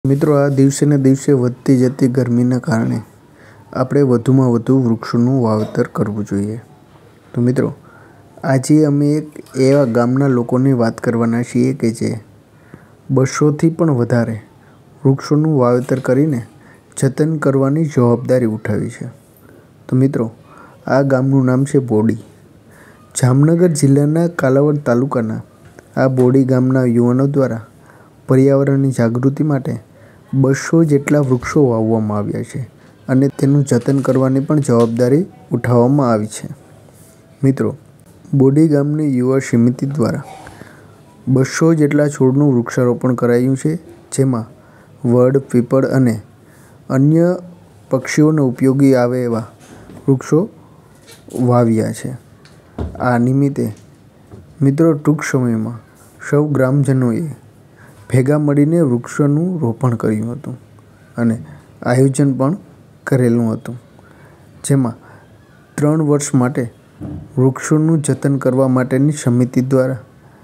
મિત્રો, આ દિવસે ને દિવસે વધતી જતી ગરમીના કારણે આપણે વધુમાં વધુ વૃક્ષોનું વાવેતર કરવું જોઈએ. તો મિત્રો, આજે અમે એક એવા ગામના લોકોની વાત કરવાના છીએ કે જે 200થી પણ વધારે વૃક્ષોનું વાવેતર કરીને જતન કરવાની જવાબદારી ઉઠાવી છે. તો મિત્રો, આ ગામનું નામ છે બોડી. જામનગર જિલ્લાના કાલાવડ તાલુકાના આ બોડી ગામના યુવાનો દ્વારા પર્યાવરણની જાગૃતિ માટે 200 જેટલા વૃક્ષો વાવવામાં આવ્યા છે અને તેનું જતન કરવાની પણ જવાબદારી ઉઠાવવામાં આવી છે. મિત્રો, બોડી ગામની યુવા સમિતિ દ્વારા 200 જેટલા છોડનું વૃક્ષારોપણ કરાયું છે, જેમાં વડ, પીપળ અને અન્ય પક્ષીઓને ઉપયોગી આવે એવા વૃક્ષો વાવ્યા છે. આ નિમિત્તે મિત્રો, ટૂંક સમયમાં સૌ ગ્રામજનોએ ભેગા મળીને વૃક્ષોનું રોપણ કર્યું હતું અને આયોજન પણ કરેલું હતું, જેમાં 3 વર્ષ માટે વૃક્ષોનું જતન કરવા માટેની સમિતિ દ્વારા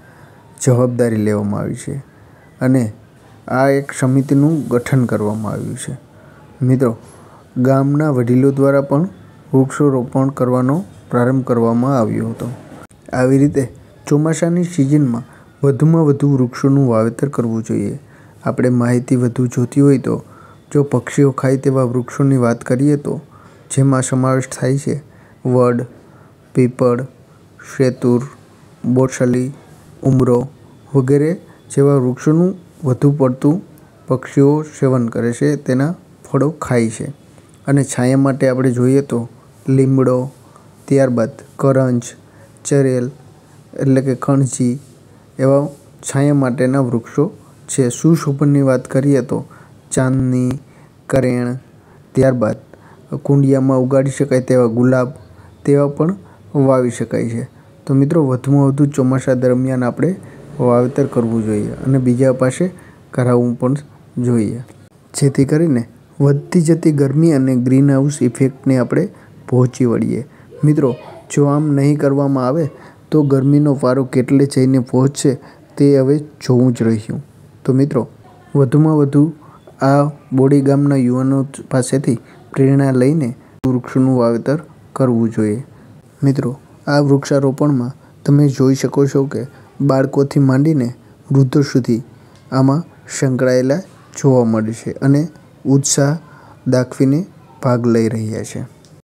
જવાબદારી લેવામાં આવી છે અને આ એક સમિતિનું ગઠન કરવામાં આવ્યું છે. મિત્રો, ગામના વડીલો દ્વારા પણ વૃક્ષો રોપણ કરવાનો પ્રારંભ કરવામાં આવ્યો હતો. આવી રીતે ચોમાસાની સિઝનમાં વધુમાં વધુ વૃક્ષોનું વાવેતર કરવું જોઈએ. આપણે માહિતી વધુ જોતી હોય તો જો પક્ષીઓ ખાય તેવા વૃક્ષોની વાત કરીએ તો જેમાં સમાવેશ થાય છે વડ, પીપળ, શેતુર, બોરસલી, ઉમરો વગેરે જેવા વૃક્ષોનું વધુ પડતું પક્ષીઓ સેવન કરે છે, તેના ફળો ખાય છે. અને છાયા માટે આપણે જોઈએ તો લીમડો, ત્યારબાદ કરંજ, ચરેલ એટલે કે ખણસી એવા છાયા માટેના વૃક્ષો છે. સુશોભનની વાત કરીએ તો ચાંદની, કરેણ, ત્યારબાદ કુંડિયામાં ઉગાડી શકાય તેવા ગુલાબ તેવા પણ વાવી શકાય છે. તો મિત્રો, વધુમાં વધુ ચોમાસા દરમિયાન આપણે વાવેતર કરવું જોઈએ અને બીજા પાસે કરાવવું પણ જોઈએ, જેથી કરીને વધતી જતી ગરમી અને ગ્રીન હાઉસ ઇફેક્ટને આપણે પહોંચી વળીએ. મિત્રો, જો આમ નહીં કરવામાં આવે તો ગરમીનો પારો કેટલે જઈને પહોંચશે તે હવે જોવું જ રહ્યું. તો મિત્રો, વધુમાં વધુ આ બોડી ગામના યુવાનો પાસેથી પ્રેરણા લઈને વૃક્ષોનું વાવેતર કરવું જોઈએ. મિત્રો, આ વૃક્ષારોપણમાં તમે જોઈ શકો છો કે બાળકોથી માંડીને વૃદ્ધો સુધી આમાં સંકળાયેલા જોવા મળે છે અને ઉત્સાહ દાખવીને ભાગ લઈ રહ્યા છે.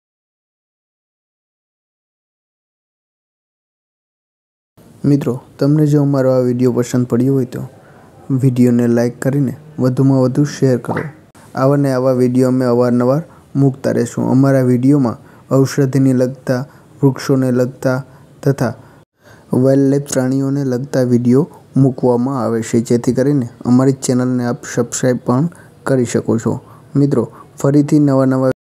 મિત્રો, તમને જો અમારો આ વિડીયો પસંદ પડ્યો હોય તો વિડીયોને લાઈક કરીને વધુમાં વધુ શેર કરો. આવા ને આવા વિડીયો અમે અવારનવાર મૂકતા રહેશું. અમારા વિડીયોમાં ઔષધિને લગતા, વૃક્ષોને લગતા તથા વાઇલ્ડલાઇફ પ્રાણીઓને લગતા વિડીયો મૂકવામાં આવે છે, જેથી કરીને અમારી ચેનલને આપ સબસ્ક્રાઈબ પણ કરી શકો છો. મિત્રો, ફરીથી નવા